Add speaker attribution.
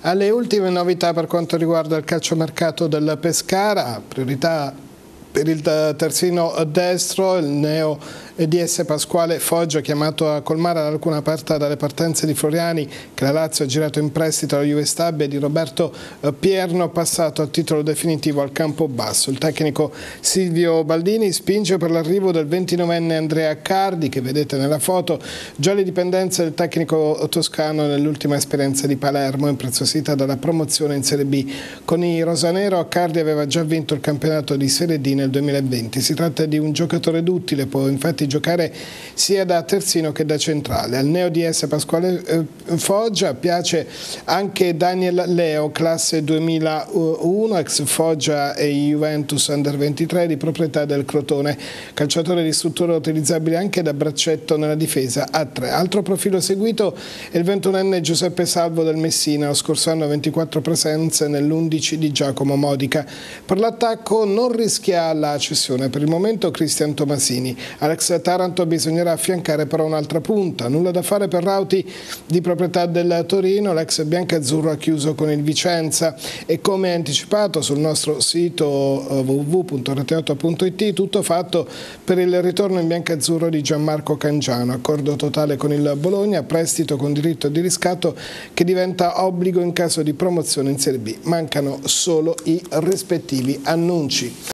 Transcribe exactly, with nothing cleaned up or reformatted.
Speaker 1: Alle ultime novità per quanto riguarda il calciomercato del Pescara, priorità per il terzino destro, il neo D S Pasquale Foggia, chiamato a colmare la lacuna aperta dalle partenze di Floriani, che la Lazio ha girato in prestito alla Juve Stabia, e di Roberto Pierno, passato a titolo definitivo al Campobasso. Il tecnico Silvio Baldini spinge per l'arrivo del ventinovenne Andrea Accardi, che vedete nella foto, già le dipendenze del tecnico toscano nell'ultima esperienza di Palermo, impreziosita dalla promozione in Serie B. Con i rosanero Accardi aveva già vinto il campionato di Serie D nel duemilaventi. Si tratta di un giocatore duttile, può infatti giocare sia da terzino che da centrale. Al neo D S Pasquale eh, Foggia piace anche Daniel Leo, classe duemilauno, ex Foggia e Juventus Under ventitré, di proprietà del Crotone, calciatore di struttura utilizzabile anche da braccetto nella difesa a tre. Altro profilo seguito è il ventunenne Giuseppe Salvo del Messina, lo scorso anno ventiquattro presenze nell'undici di Giacomo Modica. Per l'attacco non rischia la cessione per il momento Cristian Tomasini. Alex Taranto bisognerà affiancare però un'altra punta. Nulla da fare per Rauti, di proprietà del Torino. L'ex biancazzurro ha chiuso con il Vicenza e, come anticipato sul nostro sito w w w punto rete otto punto i t, tutto fatto per il ritorno in biancazzurro di Gianmarco Cangiano. Accordo totale con il Bologna, prestito con diritto di riscatto che diventa obbligo in caso di promozione in Serie B. Mancano solo i rispettivi annunci.